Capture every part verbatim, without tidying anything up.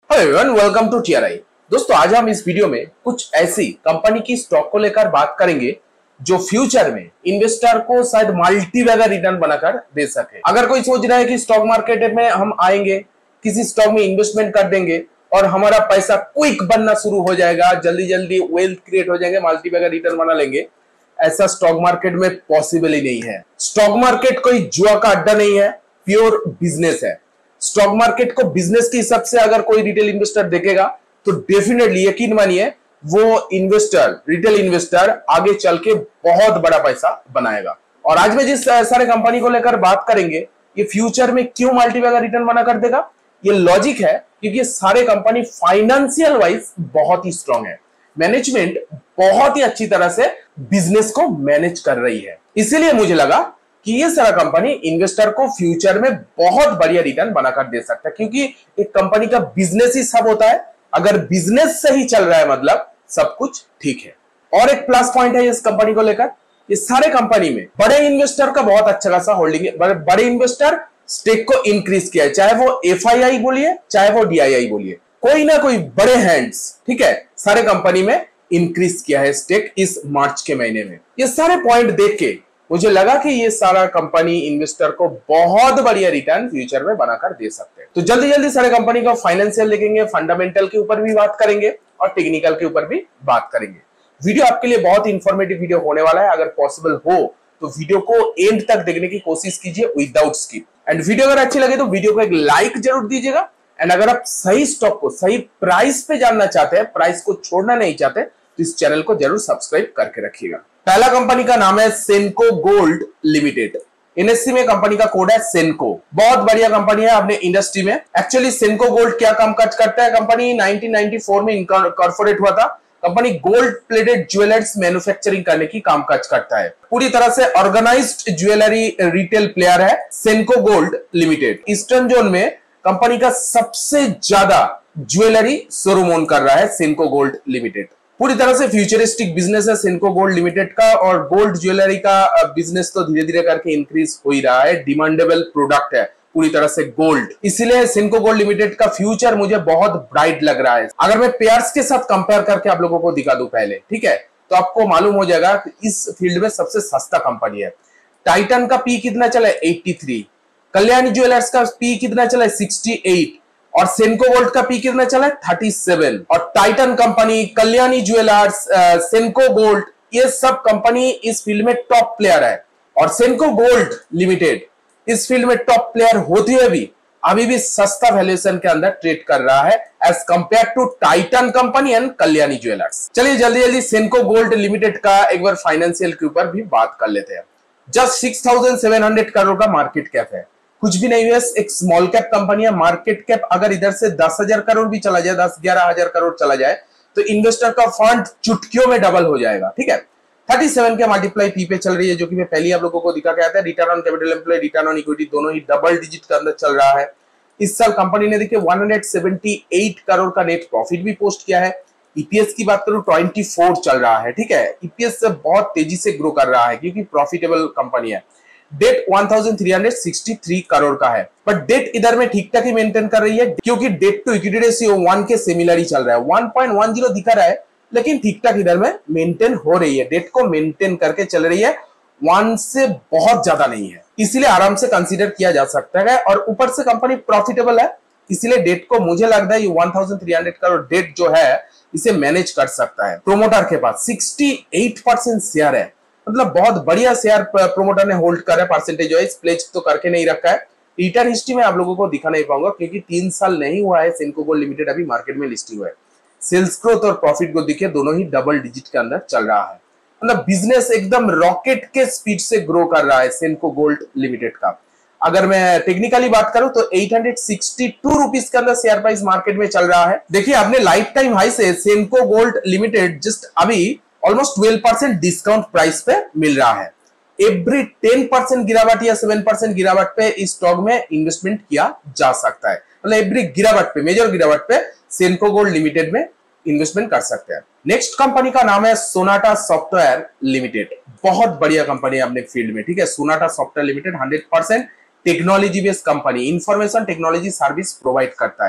Hello everyone, welcome to TRI. दोस्तों, आज हम इस वीडियो में कुछ ऐसी कंपनी की स्टॉक को लेकर बात करेंगे जो फ्यूचर में इन्वेस्टर को शायद मल्टी बैगर रिटर्न बनाकर दे सके। अगर कोई सोच रहा है कि स्टॉक मार्केट में हम आएंगे, किसी स्टॉक में इन्वेस्टमेंट कर देंगे और हमारा पैसा क्विक बनना शुरू हो जाएगा, जल्दी जल्दी वेल्थ क्रिएट हो जाएंगे, मल्टी बैगर रिटर्न बना लेंगे, ऐसा स्टॉक मार्केट में पॉसिबल ही नहीं है। स्टॉक मार्केट कोई जुआ का अड्डा नहीं है, प्योर बिजनेस है। स्टॉक मार्केट को बिजनेस के हिसाब से अगर कोई रिटेल इन्वेस्टर देखेगा तो डेफिनेटली यकीन मानिए वो इन्वेस्टर, रिटेल इन्वेस्टर आगे चल के बहुत बड़ा पैसा बनाएगा। और आज में जिस सारे कंपनी को लेकर बात करेंगे, ये फ्यूचर में क्यों मल्टीबैगर रिटर्न बना कर देगा, ये लॉजिक है क्योंकि ये सारे कंपनी फाइनेंशियल वाइज बहुत ही स्ट्रांग है। मैनेजमेंट बहुत ही अच्छी तरह से बिजनेस को मैनेज कर रही है। इसीलिए मुझे लगा कि ये सारा कंपनी इन्वेस्टर को फ्यूचर में बहुत बढ़िया रिटर्न बनाकर दे सकता है, क्योंकि एक कंपनी का बिजनेस ही सब होता है। अगर बिजनेस सही चल रहा है मतलब सब कुछ ठीक है। और एक प्लस पॉइंट है इस कंपनी को लेकर, ये सारे कंपनी में बड़े इन्वेस्टर का बहुत अच्छा खासा होल्डिंग है। बड़े इन्वेस्टर स्टेक को इंक्रीज किया है, चाहे वो एफ आई आई बोलिए चाहे वो डी आई आई बोलिए, कोई ना कोई बड़े हैंड्स, ठीक है, सारे कंपनी में इंक्रीज किया है स्टेक इस मार्च के महीने में। ये सारे पॉइंट देख के मुझे लगा कि ये सारा कंपनी इन्वेस्टर को बहुत बढ़िया रिटर्न फ्यूचर में बनाकर दे सकते हैं। तो जल्दी जल्दी सारे कंपनी का फाइनेंशियल देखेंगे, फंडामेंटल के ऊपर भी बात करेंगे और टेक्निकल के ऊपर भी बात करेंगे। वीडियो आपके लिए बहुत इंफॉर्मेटिव वीडियो होने वाला है। अगर पॉसिबल हो तो वीडियो को एंड तक देखने की कोशिश कीजिए विदाउट स्किप। एंड वीडियो अगर अच्छी लगे तो वीडियो को एक लाइक जरूर दीजिएगा। एंड अगर आप सही स्टॉक को सही प्राइस पे जानना चाहते हैं, प्राइस को छोड़ना नहीं चाहते, तो इस चैनल को जरूर सब्सक्राइब करके रखिएगा। पहला कंपनी का नाम है सेनको गोल्ड लिमिटेड। एनएससी में कंपनी का कोड है सेनको। बहुत बढ़िया कंपनी है अपने इंडस्ट्री में। एक्चुअली सेनको गोल्ड क्या काम काज करता है, कंपनी नाइनटीन नाइंटी फोर में इनकॉर्पोरेट हुआ था। Company gold plated jewellers manufacturing करने की कामकाज करता है। पूरी तरह से ऑर्गेनाइज्ड ज्वेलरी रिटेल प्लेयर है Senco Gold Limited. Eastern zone में कंपनी का सबसे ज्यादा ज्वेलरी शोरूम ओन कर रहा है सेनको गोल्ड लिमिटेड। पूरी तरह से फ्यूचरिस्टिक बिजनेस है सेनको गोल्ड लिमिटेड का, और गोल्ड ज्वेलरी का बिजनेस तो धीरे धीरे करके इंक्रीज हो ही रहा है। डिमांडेबल प्रोडक्ट है पूरी तरह से गोल्ड, इसीलिए सेनको गोल्ड लिमिटेड का फ्यूचर मुझे बहुत ब्राइट लग रहा है। अगर मैं पेयर्स के साथ कंपेयर करके आप लोगों को दिखा दूं पहले, ठीक है, तो आपको मालूम हो जाएगा कि इस फील्ड में सबसे सस्ता कंपनी है। टाइटन का पी कितना चला है, तिरासी। कल्याणी ज्वेलर्स का पी कितना चला है, अड़सठ। और सेनको गोल्ड का पी कितना चला है, सैंतीस। और Titan company, Kalyani jewellers, Senco gold, ये सब कंपनी इस फील्ड में टॉप प्लेयर है। और सेनको गोल्ड लिमिटेड इस फील्ड में टॉप प्लेयर होते हुए भी अभी भी सस्ता वैल्यूएशन के अंदर ट्रेड कर रहा है as compare to Titan company and Kalyani jewellers. चलिए जल्दी जल्दी सेनको गोल्ड लिमिटेड का एक बार फाइनेंशियल के ऊपर भी बात कर लेते हैं। Just six thousand seven hundred crore का मार्केट कैप है, कुछ भी नहीं हुआ। एक स्मॉल कैप कंपनी है। मार्केट कैप अगर इधर से दस हजार करोड़ भी चला जाए, दस ग्यारह हजार करोड़ चला जाए, तो इन्वेस्टर का फंड चुटकियों में डबल हो जाएगा, ठीक है। सैंतीस के मल्टीप्लाई पी पे चल रही है, जो कि मैं पहले आप लोगों को दिखा के आता है। Return on capital employed, return on equity दोनों ही डबल डिजिट के अंदर चल रहा है। इस साल कंपनी ने देखिए एक सौ अठहत्तर करोड़ का नेट प्रॉफिट भी पोस्ट किया है। ईपीएस की बात करूं चौबीस चल रहा है, ठीक है। ईपीएस से बहुत तेजी से ग्रो कर रहा है क्योंकि प्रॉफिटेबल कंपनी है। डेट तेरह सौ तिरसठ करोड़ का है, बट डेट इधर में ठीक ठाक ही मेंटेन कर रही है क्योंकि debt to equity ratio one के सिमिलर ही चल रहा है। वन पॉइंट वन जीरो दिखा रहा है लेकिन ठीक ठाक इधर में मेंटेन हो रही है। डेट को मेंटेन करके चल रही है, वन से बहुत ज्यादा नहीं है, इसीलिए आराम से कंसीडर किया जा सकता है। और ऊपर से कंपनी प्रॉफिटेबल है, इसीलिए डेट को मुझे लगता है ये तेरह सौ करोड़ डेट जो है इसे मैनेज कर सकता है। प्रोमोटर के पास अड़सठ परसेंट शेयर है, मतलब बहुत बढ़िया शेयर प्रोमोटर ने होल्ड कर है। परसेंटेज वाइज प्लेज तो करके नहीं रखा है। रिटर्न हिस्ट्री में आप लोगों को दिखा नहीं पाऊंगा क्योंकि तीन साल नहीं हुआ है सेनको गोल्ड लिमिटेड अभी मार्केट में लिस्ट हुआ है। सेल्स ग्रोथ और प्रॉफिट को देखिए दोनों ही डबल डिजिट के अंदर चल रहा है, मतलब बिजनेस एकदम रॉकेट के स्पीड से ग्रो कर रहा है सेनको गोल्ड लिमिटेड का। अगर मैं टेक्निकली बात करूं तो आठ सौ बासठ रुपीस के अंदर शेयर प्राइस मार्केट में चल रहा है। देखिए अपने लाइफ टाइम हाई से सेनको गोल्ड लिमिटेड जस्ट अभी almost twelve percent discount price पे मिल रहा है। एवरी टेन परसेंट गिरावट या सेवन परसेंट गिरावट पे इस स्टॉक में इन्वेस्टमेंट किया जा सकता है, मतलब एवरी गिरावट पे, मेजर गिरावट पे सेनको गोल्ड लिमिटेड में इन्वेस्टमेंट कर सकते हैं। नेक्स्ट कंपनी का नाम है सोनाटा सॉफ्टवेयर लिमिटेड। बहुत बढ़िया कंपनी है अपने फील्ड में, ठीक है। Sonata Software Limited hundred percent technology based company, information technology service provide करता है।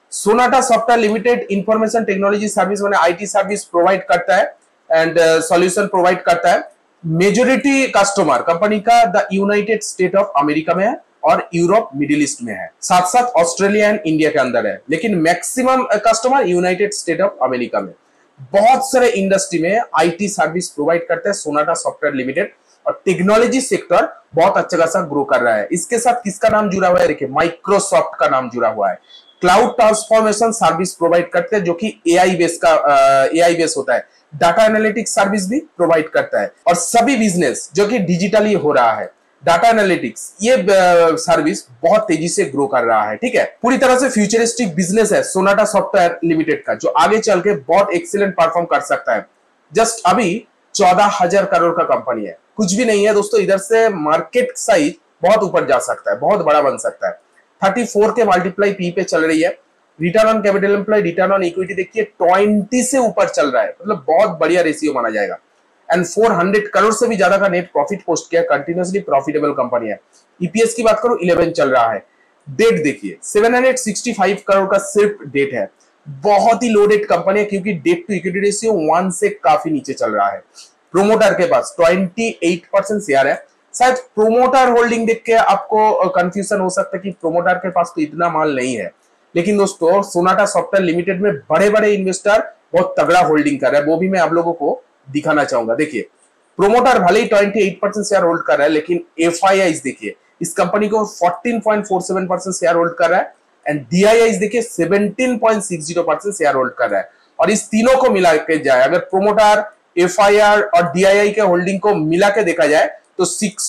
Sonata Software Limited information technology service माने आईटी सर्विस प्रोवाइड करता है एंड सॉल्यूशन प्रोवाइड करता है। मेजोरिटी कस्टमर कंपनी का the United State of America में है और यूरोप मिडिल ईस्ट में है, साथ साथ ऑस्ट्रेलिया एंड इंडिया के अंदर है, लेकिन maximum customer United State of America में। बहुत सारे इंडस्ट्री में आईटी सर्विस प्रोवाइड करते हैं सोनाटा सॉफ्टवेयर लिमिटेड और टेक्नोलॉजी सेक्टर बहुत अच्छा खासा ग्रो कर रहा है। इसके साथ किसका नाम जुड़ा हुआ है, देखिए माइक्रोसॉफ्ट का नाम जुड़ा हुआ है। क्लाउड ट्रांसफॉर्मेशन सर्विस प्रोवाइड करते हैं जो कि एआई बेस का एआई बेस होता है। डाटा एनालिटिक्स सर्विस भी प्रोवाइड करता है और सभी बिजनेस जो कि डिजिटली हो रहा है, डाटा एनालिटिक्स ये सर्विस बहुत तेजी से ग्रो कर रहा है। ठीक है, पूरी तरह से फ्यूचरिस्टिक बिजनेस है सोनाटा सॉफ्टवेयर लिमिटेड का, जो आगे चल के बहुत एक्सीलेंट परफॉर्म कर सकता है। जस्ट अभी चौदह हजार करोड़ का कंपनी है, कुछ भी नहीं है दोस्तों। इधर से मार्केट साइज बहुत ऊपर जा सकता है, बहुत बड़ा बन सकता है। चौंतीस के मल्टीप्लाई पी पे चल रही है। Return on capital employed, return on equity देखिए बीस से ऊपर चल रहा है, मतलब बहुत बढ़िया रेशियो माना जाएगा। एंड चार सौ करोड़ से भी ज्यादा का नेट प्रॉफिट पोस्ट किया, कंटिन्यूअसली प्रॉफिटेबल कंपनी है। ईपीएस की बात करूं ग्यारह चल रहा है। डेट देखिए सात सौ पैंसठ करोड़ का सिर्फ डेट है, बहुत ही लो डेट कंपनी है क्योंकि debt to equity ratio one से काफी नीचे चल रहा है। प्रोमोटर के पास अट्ठाईस परसेंट शेयर है। शायद प्रोमोटर होल्डिंग देख के आपको कंफ्यूजन हो सकता है कि प्रोमोटर के पास तो इतना माल नहीं है, लेकिन दोस्तों सोनाटा सॉफ्टवेयर लिमिटेड में बड़े बड़े इन्वेस्टर बहुत तगड़ा होल्डिंग कर रहे हैं, वो भी मैं आप लोगों को दिखाना चाहूंगा। देखिए प्रोमोटर भले ही अट्ठाईस परसेंट शेयर होल्ड कर रहा है, लेकिन एफआईआईज देखिए इस कंपनी को चौदह पॉइंट चार सात परसेंट शेयर होल्ड कर रहा है एंड डीआईआईज देखिए सत्रह पॉइंट छह शून्य परसेंट शेयर होल्ड कर रहा है। और इस तीनों को मिला के जाए, अगर प्रोमोटर, एफआईआर और डीआईआई के होल्डिंग को मिला के देखा जाए तो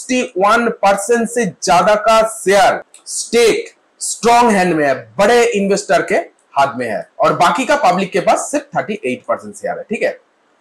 इकसठ परसेंट से ज्यादा का शेयर स्टेक स्ट्रॉन्ग हैंड में है, बड़े इन्वेस्टर के हाथ में है और बाकी का पब्लिक के पास सिर्फ अड़तीस परसेंट शेयर है। ठीक है,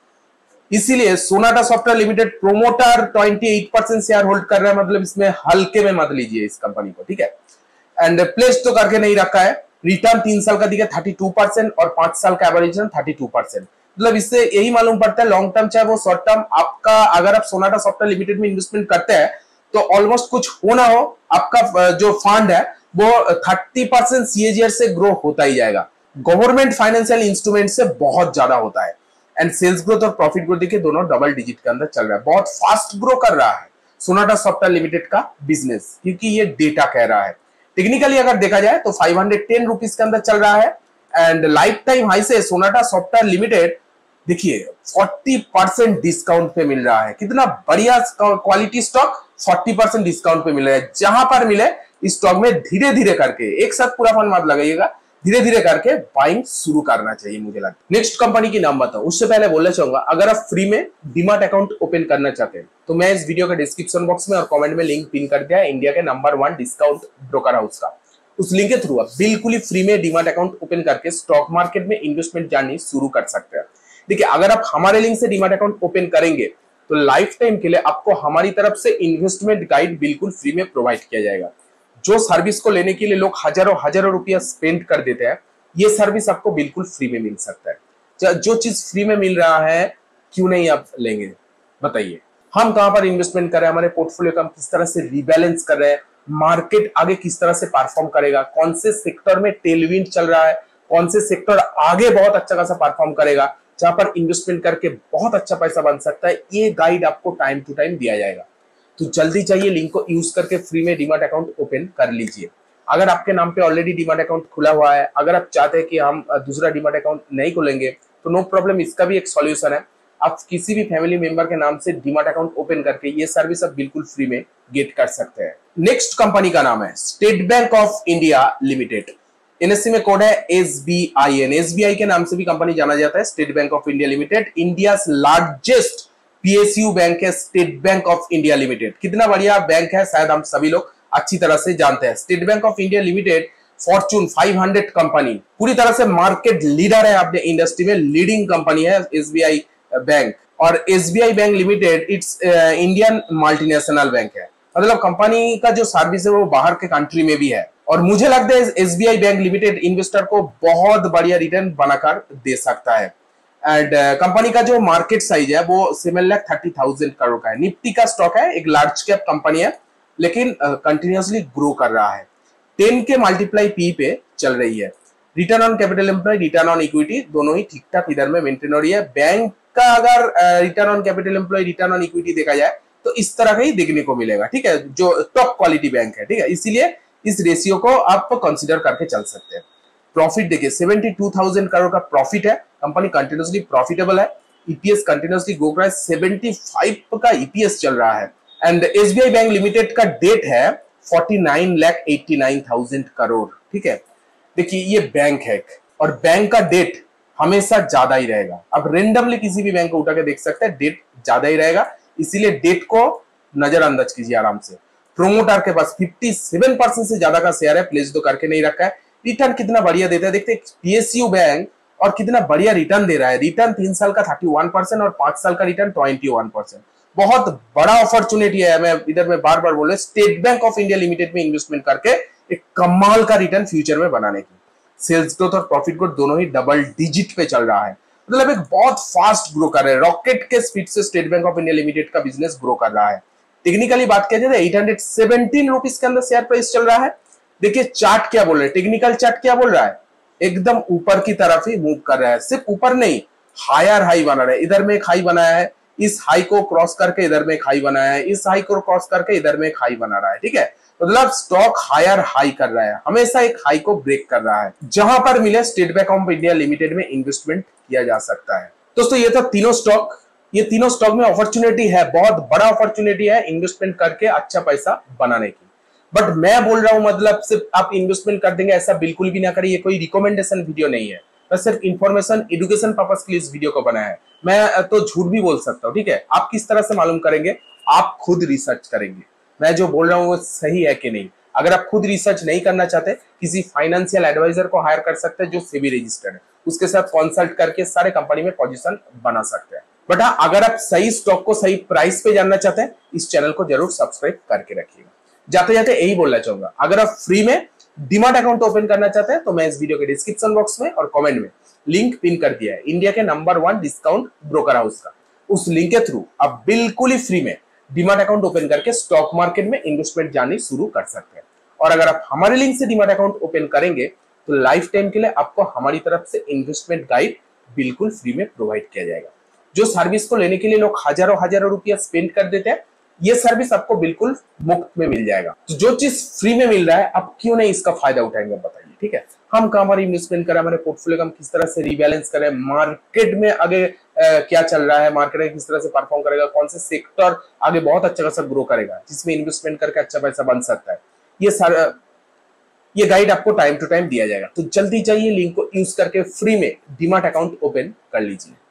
इसीलिए सोनाटा सॉफ्टवेयर लिमिटेड प्रोमोटर अट्ठाईस परसेंट शेयर होल्ड कर रहा है, मतलब इसमें हल्के में मत लीजिए इस कंपनी को। ठीक है, एंड प्लेस तो करके नहीं रखा है। रिटर्न तीन साल का दिखा बत्तीस परसेंट और पांच साल का एवरेज रिटर्न बत्तीस परसेंट, मतलब इससे यही मालूम पड़ता है लॉन्ग टर्म चाहे वो शॉर्ट टर्म, आपका अगर आप सोनाटा सॉफ्टवेयर लिमिटेड में इन्वेस्टमेंट करते हैं तो ऑलमोस्ट कुछ हो ना हो आपका जो फंड है वो तीस परसेंट सीएजीआर से ग्रो होता ही जाएगा। गवर्नमेंट फाइनेंशियल इंस्ट्रूमेंट से बहुत ज्यादा होता है एंड सेल्स ग्रोथ और प्रॉफिट ग्रोथ देखिए दोनों डबल डिजिट के अंदर चल रहा है। बहुत फास्ट ग्रो कर रहा है सोनाटा सॉफ्टवेयर लिमिटेड का बिजनेस, क्योंकि ये डेटा कह रहा है। टेक्निकली अगर देखा जाए तो पाँच सौ दस रुपीस के अंदर चल रहा है एंड लाइफ टाइम हाई से सोनाटा सॉफ्टवेयर लिमिटेड देखिए चालीस परसेंट डिस्काउंट पे मिल रहा है। कितना बढ़िया क्वालिटी स्टॉक चालीस परसेंट डिस्काउंट पे मिल रहा है। जहां पर मिले इस स्टॉक में धीरे धीरे करके, एक साथ पूरा फंड मत लगाइएगा, धीरे धीरे करके बाइंग शुरू करना चाहिए मुझे लगता है। नेक्स्ट कंपनी की नाम बताऊं उससे पहले बोलना चाहूंगा, अगर आप फ्री में डीमैट अकाउंट ओपन करना चाहते हैं तो मैं इस वीडियो के डिस्क्रिप्शन बॉक्स में और कमेंट में लिंक पिन कर दिया है इंडिया के number one discount broker house का। उस लिंक के थ्रू आप बिल्कुल ही फ्री में डीमैट अकाउंट ओपन करके स्टॉक मार्केट में इन्वेस्टमेंट जर्नी शुरू कर सकते हैं। देखिए अगर आप हमारे लिंक से डीमैट अकाउंट ओपन करेंगे तो लाइफ टाइम के लिए आपको हमारी तरफ से इन्वेस्टमेंट गाइड बिल्कुल फ्री में प्रोवाइड किया जाएगा। जो सर्विस को लेने के लिए लोग हजारों हजारों रुपया स्पेंड कर देते हैं, ये सर्विस आपको बिल्कुल फ्री में मिल सकता है। जो चीज फ्री में मिल रहा है क्यों नहीं आप लेंगे बताइए। हम कहां पर इन्वेस्टमेंट कर रहे हैं, हमारे पोर्टफोलियो का हम किस तरह से रिबैलेंस कर रहे हैं, मार्केट आगे किस तरह से परफॉर्म करेगा, कौन से सेक्टर में टेलविंड चल रहा है, कौन से सेक्टर आगे बहुत अच्छा खासा परफॉर्म करेगा, जहां पर इन्वेस्टमेंट करके बहुत अच्छा पैसा बन सकता है, ये गाइड आपको टाइम टू टाइम दिया जाएगा। तो जल्दी चाहिए लिंक को यूज करके फ्री में डीमैट अकाउंट ओपन कर लीजिए। अगर आपके नाम पे ऑलरेडी डीमैट अकाउंट खुला हुआ है, अगर आप चाहते हैं कि हम दूसरा डीमैट अकाउंट नहीं खोलेंगे तो नो प्रॉब्लम, इसका भी एक सॉल्यूशन है। आप किसी भी फैमिली मेंबर के नाम से डीमैट अकाउंट ओपन करके ये सर्विस आप बिल्कुल फ्री में गेट कर सकते हैं। नेक्स्ट कंपनी का नाम है State bank of India Limited. NSC में कोड है एसबीआईएन। एसबीआई के नाम से भी कंपनी जाना जाता है। State bank of India Limited India largest PSU bank है State bank of India Limited. कितना बढ़िया बैंक है शायद हम सभी लोग अच्छी तरह से जानते हैं। State bank of India Limited Fortune पाँच सौ कंपनी, पूरी तरह से मार्केट लीडर है अपने इंडस्ट्री में, लीडिंग कंपनी है एसबीआई बैंक। और SBI bank limited it's Indian multinational bank है, मतलब कंपनी का जो सर्विस है वो बाहर के कंट्री में भी है। और मुझे लगता है एसबीआई बैंक लिमिटेड इन्वेस्टर को बहुत बढ़िया रिटर्न बनाकर दे सकता है। एंड कंपनी uh, का जो मार्केट साइज है वो seven lakh thirty thousand crore का है। निफ्टी का स्टॉक है, एक लार्ज कैप कंपनी है, लेकिन कंटिन्यूअसली uh, ग्रो कर रहा है। टेन के मल्टीप्लाई पी पे चल रही है। Return on capital employ, return on equity दोनों ही ठीक ठाक इधर में मेंटेन हो रही है। बैंक का अगर return on capital employ, return on equity देखा जाए तो इस तरह का ही देखने को मिलेगा, ठीक है, जो टॉप क्वालिटी बैंक है, ठीक है, इसीलिए इस रेशियो को आप कंसीडर करके चल सकते हैं। प्रॉफिट देखिए बहत्तर हज़ार करोड़ का प्रॉफिट है, कंपनी कंटिन्यूअसली प्रॉफिटेबल है, ईपीएस कंटिन्यूअसली ग्रो कर रहा है, पचहत्तर का ईपीएस चल रहा है। एंड एसबीआई बैंक लिमिटेड का डेट है उनचास लाख नवासी हज़ार करोड़, ठीक है। देखिए ये बैंक है और बैंक का डेट हमेशा ज्यादा ही रहेगा। अब रेंडमली किसी भी बैंक को उठा के देख सकते हैं, डेट ज्यादा ही रहेगा, इसीलिए डेट को नजरअंदाज कीजिए आराम से। प्रोमोटर के पास सत्तावन परसेंट से ज्यादा का शेयर है, प्लेस तो करके नहीं रखा है। रिटर्न कितना बढ़िया देता है, देखते पीएसयू बैंक और कितना बढ़िया रिटर्न दे रहा है। रिटर्न तीन साल का इकतीस परसेंट और पांच साल का रिटर्न इक्कीस परसेंट। बहुत बड़ा अपॉर्चुनिटी है। मैं इधर में बार बार बोल रहा हूं, state bank of India limited में इन्वेस्टमेंट करके एक कमाल का रिटर्न फ्यूचर में बनाने की। सेल्स ग्रोथ और प्रॉफिट ग्रोथ दोनों ही डबल डिजिट पे चल रहा है, मतलब एक बहुत फास्ट ग्रो कर रहे हैं। रॉकेट के स्पीड से state bank of India limited का बिजनेस ग्रो कर रहा है। टेक्निकली बात किया जाए एट सत्रह रुपीस के अंदर शेयर प्राइस चल रहा है। देखिए चार्ट क्या बोल रहे हैं, टेक्निकल चार्ट क्या बोल रहा है, एकदम ऊपर की तरफ ही मूव कर रहा है। सिर्फ ऊपर नहीं, हायर हाई बना रहा है। इधर में एक हाई बनाया है, इस हाई को क्रॉस करके इधर में एक हाई बनाया है, इस हाई को क्रॉस करके इधर में एक हाई बना रहा है, ठीक है। मतलब स्टॉक हायर हाई कर रहा है, हमेशा एक हाई को ब्रेक कर रहा है। जहां पर मिले state bank of India limited में इन्वेस्टमेंट किया जा सकता है। दोस्तों ये था तीनों स्टॉक। ये तीनों स्टॉक में अपॉर्चुनिटी है, बहुत बड़ा अपॉर्चुनिटी है इन्वेस्टमेंट करके अच्छा पैसा बनाने की। बट मैं बोल रहा हूं मतलब सिर्फ आप इन्वेस्टमेंट कर देंगे ऐसा बिल्कुल भी ना करिए। ये कोई रिकमेंडेशन वीडियो नहीं है, मैं सिर्फ इन्फॉर्मेशन एजुकेशन पर्पस के लिए इस वीडियो को बनाया है। मैं तो झूठ भी बोल सकता हूं, ठीक है। आप किस तरह से मालूम करेंगे, आप खुद रिसर्च करेंगे मैं जो बोल रहा हूं वो सही है कि नहीं। अगर आप खुद रिसर्च नहीं करना चाहते, किसी फाइनेंशियल एडवाइजर को हायर कर सकते हैं जो सेबी रजिस्टर्ड है, उसके साथ कंसल्ट करके सारे कंपनी में पोजीशन बना सकते हैं। बट हाँ, अगर आप सही स्टॉक को सही प्राइस पे जानना चाहते हैं, इस चैनल को जरूर सब्सक्राइब करके रखिएगा। जाते जाते यही बोलना चाहूंगा, अगर आप फ्री में डीमैट अकाउंट ओपन करना चाहते हैं तो मैं इस वीडियो के डिस्क्रिप्शन बॉक्स में और कमेंट में लिंक पिन कर दिया है, इंडिया के number one discount broker house का। उस लिंक के थ्रू आप बिल्कुल ही फ्री में डीमैट अकाउंट ओपन करके स्टॉक मार्केट में इन्वेस्टमेंट जाननी शुरू कर सकते हैं। और अगर आप हमारे लिंक से डीमैट अकाउंट ओपन करेंगे तो लाइफ टाइम के लिए आपको हमारी तरफ से इन्वेस्टमेंट गाइड बिल्कुल फ्री में प्रोवाइड किया जाएगा। जो सर्विस को लेने के लिए लोग हजारों हजारों रुपया स्पेंड कर देते हैं, ये सर्विस आपको बिल्कुल मुफ्त में मिल जाएगा। तो जो चीज फ्री में मिल रहा है, आप क्यों नहीं इसका फायदा उठाएंगे बताइए, ठीक है। हम कहाँ हमारी इन्वेस्टमेंट करें, हमारे पोर्टफोलियो को हम किस तरह से रिबैलेंस करें, मार्केट में आगे आ, क्या चल रहा है, मार्केट में किस तरह से परफॉर्म करेगा, कौन से सेक्टर आगे बहुत अच्छा खासा ग्रो करेगा जिसमें इन्वेस्टमेंट करके अच्छा पैसा बन सकता है, ये सारा ये गाइड आपको टाइम टू टाइम दिया जाएगा। तो जल्दी जाइए, लिंक को यूज करके फ्री में डीमैट अकाउंट ओपन कर लीजिए।